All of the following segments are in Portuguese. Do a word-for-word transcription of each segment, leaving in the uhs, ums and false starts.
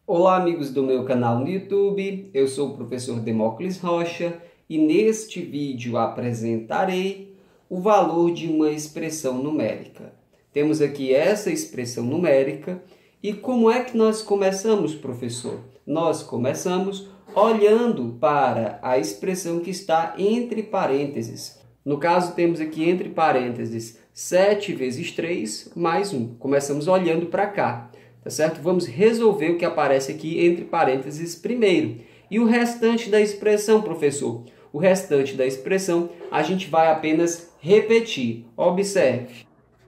Olá, amigos do meu canal no YouTube, eu sou o professor Demócles Rocha e neste vídeo apresentarei o valor de uma expressão numérica. Temos aqui essa expressão numérica e como é que nós começamos, professor? Nós começamos olhando para a expressão que está entre parênteses. No caso, temos aqui entre parênteses sete vezes três mais um. Começamos olhando para cá. Tá certo? Vamos resolver o que aparece aqui entre parênteses primeiro. E o restante da expressão, professor? O restante da expressão a gente vai apenas repetir. Observe.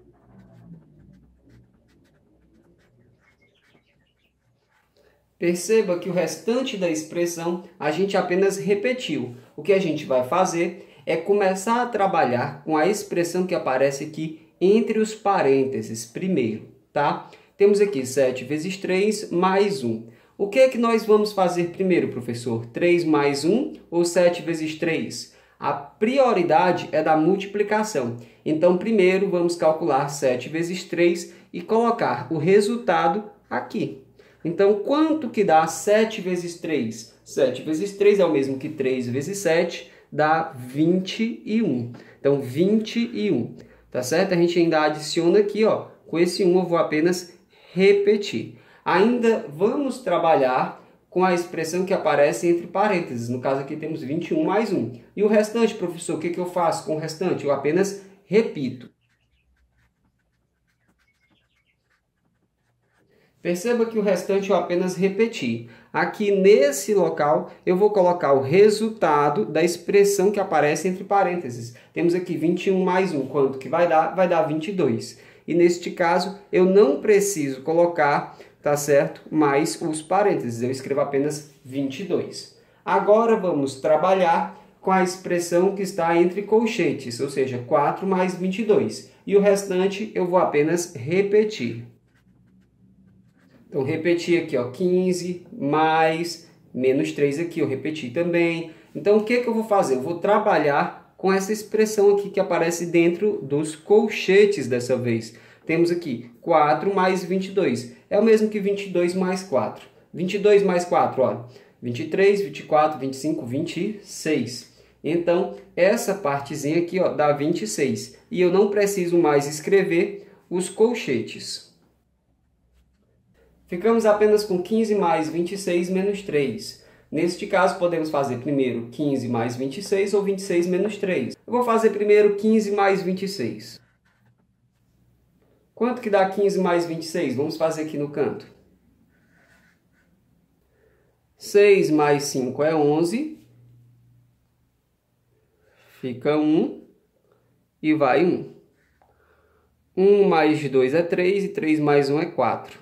Perceba que o restante da expressão a gente apenas repetiu. O que a gente vai fazer é começar a trabalhar com a expressão que aparece aqui entre os parênteses primeiro, tá? Temos aqui sete vezes três mais um. O que é que nós vamos fazer primeiro, professor? três mais um ou sete vezes três? A prioridade é da multiplicação. Então, primeiro vamos calcular sete vezes três e colocar o resultado aqui. Então, quanto que dá sete vezes três? sete vezes três é o mesmo que três vezes sete, dá vinte e um. Então, vinte e um. Tá certo? A gente ainda adiciona aqui, ó. Com esse um eu vou apenas repetir. Ainda vamos trabalhar com a expressão que aparece entre parênteses. No caso aqui temos vinte e um mais um. E o restante, professor, o que, que eu faço com o restante? Eu apenas repito. Perceba que o restante eu apenas repeti. Aqui nesse local eu vou colocar o resultado da expressão que aparece entre parênteses. Temos aqui vinte e um mais um. Quanto que vai dar? Vai dar vinte e dois. E neste caso, eu não preciso colocar, tá certo, mais os parênteses. Eu escrevo apenas vinte e dois. Agora vamos trabalhar com a expressão que está entre colchetes, ou seja, quatro mais vinte e dois. E o restante eu vou apenas repetir. Então, repetir aqui, ó, quinze mais menos três aqui, eu repeti também. Então, o que, que eu vou fazer? Eu vou trabalhar com essa expressão aqui que aparece dentro dos colchetes dessa vez. Temos aqui quatro mais vinte e dois. É o mesmo que vinte e dois mais quatro. vinte e dois mais quatro, olha. vinte e três, vinte e quatro, vinte e cinco, vinte e seis. Então, essa partezinha aqui, ó, dá vinte e seis. E eu não preciso mais escrever os colchetes. Ficamos apenas com quinze mais vinte e seis menos três. Neste caso, podemos fazer primeiro quinze mais vinte e seis ou vinte e seis menos três. Eu vou fazer primeiro quinze mais vinte e seis. Quanto que dá quinze mais vinte e seis? Vamos fazer aqui no canto. seis mais cinco é onze. Fica um. E vai um. um mais dois é três e três mais um é quatro.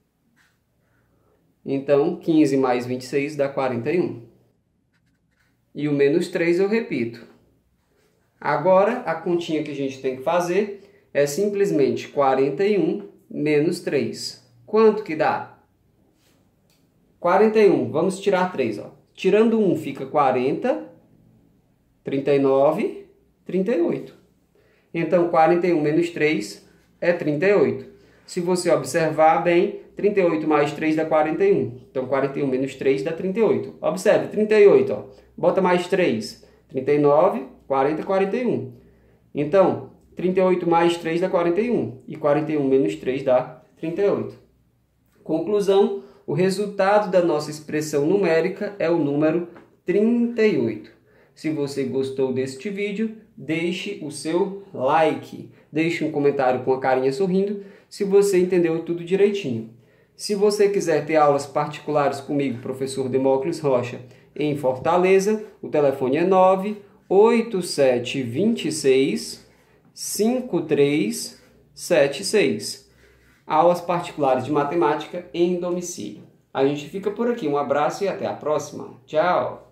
Então, quinze mais vinte e seis dá quarenta e um. E o menos três eu repito. Agora, a continha que a gente tem que fazer é simplesmente quarenta e um menos três. Quanto que dá? quarenta e um. Vamos tirar três. Ó. Tirando um fica quarenta, trinta e nove, trinta e oito. Então, quarenta e um menos três é trinta e oito. Se você observar bem, trinta e oito mais três dá quarenta e um. Então, quarenta e um menos três dá trinta e oito. Observe, trinta e oito. Ó. Bota mais três. trinta e nove, quarenta, quarenta e um. Então, trinta e oito mais três dá quarenta e um. E quarenta e um menos três dá trinta e oito. Conclusão, o resultado da nossa expressão numérica é o número trinta e oito. Se você gostou deste vídeo, deixe o seu like. Deixe um comentário com a carinha sorrindo se você entendeu tudo direitinho. Se você quiser ter aulas particulares comigo, professor Demócles Rocha, em Fortaleza, o telefone é nove oito sete dois seis, cinco três sete seis. Aulas particulares de matemática em domicílio. A gente fica por aqui. Um abraço e até a próxima. Tchau!